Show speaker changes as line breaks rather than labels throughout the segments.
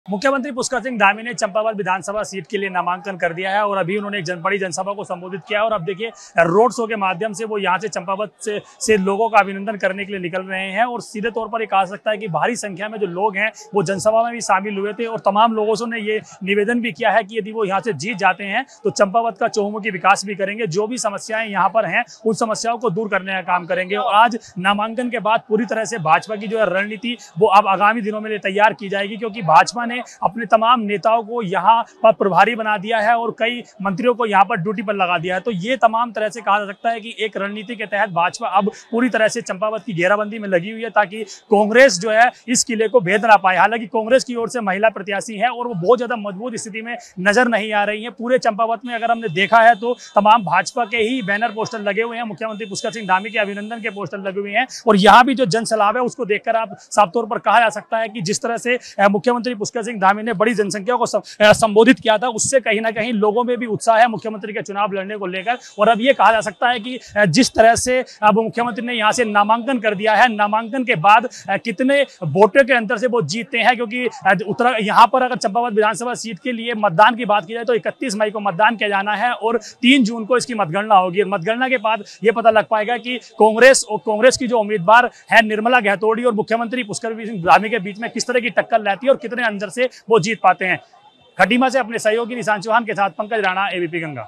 मुख्यमंत्री पुष्कर सिंह धामी ने चंपावत विधानसभा सीट के लिए नामांकन कर दिया है और अभी उन्होंने एक बड़ी जनसभा को संबोधित किया और अब देखिए रोड शो के माध्यम से वो यहाँ से चंपावत से लोगों का अभिनंदन करने के लिए निकल रहे हैं और सीधे तौर पर ये कहा सकता है कि भारी संख्या में जो लोग हैं वो जनसभा में भी शामिल हुए थे और तमाम लोगों से ये निवेदन भी किया है कि यदि वो यहाँ से जीत जाते हैं तो चंपावत का चहुमुखी विकास भी करेंगे, जो भी समस्याएं यहाँ पर हैं उन समस्याओं को दूर करने का काम करेंगे। और आज नामांकन के बाद पूरी तरह से भाजपा की जो है रणनीति वो अब आगामी दिनों में तैयार की जाएगी, क्योंकि भाजपा ने अपने तमाम नेताओं को यहाँ पर प्रभारी बना दिया है और कई मंत्रियों को यहाँ पर ड्यूटी पर लगा दिया है। तो ये तमाम तरह से कहा जा सकता है कि एक रणनीति के तहत भाजपा अब पूरी तरह से चंपावत की घेराबंदी में लगी हुई है ताकि कांग्रेस जो है इस किले को भेद ना पाए। हालांकि कांग्रेस की ओर से महिला प्रत्याशी है और वो बहुत ज्यादा मजबूत स्थिति में नजर नहीं आ रही है। पूरे चंपावत में अगर हमने देखा है तो तमाम भाजपा के ही बैनर पोस्टर लगे हुए हैं, मुख्यमंत्री पुष्कर सिंह धामी के अभिनंदन के पोस्टर लगे हुए हैं और यहाँ भी जो जनसलाब है उसको देखकर आप साफ तौर पर कहा जा सकता है कि जिस तरह से मुख्यमंत्री पुष्कर सिंह धामी ने बड़ी जनसंख्या को संबोधित किया था उससे कहीं ना कहीं लोगों में भी उत्साह है मुख्यमंत्री के चुनाव लड़ने को लेकर। और अब ये कहा जा सकता है कि जिस तरह से अब मुख्यमंत्री ने यहाँ से नामांकन कर दिया है, नामांकन के बाद कितने वोटों के अंतर से वो जीतते हैं, क्योंकि यहाँ पर अगर चंपावत विधानसभा सीट के लिए मतदान की बात की जाए तो 31 मई को मतदान किया जाना है और 3 जून को इसकी मतगणना होगी। मतगणना के बाद ये पता लग पाएगा कि कांग्रेस की जो उम्मीदवार है निर्मला गहतोड़ी और मुख्यमंत्री पुष्कर सिंह धामी के बीच में किस तरह की टक्कर रहती है और कितने अंदर से वो जीत पाते हैं। खटीमा से अपने सहयोगी निशान चौहान के साथ पंकज राणा, एबीपी गंगा।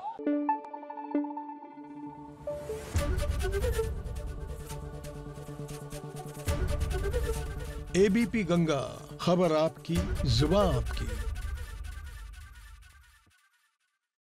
एबीपी गंगा, खबर आपकी, जुबान आपकी।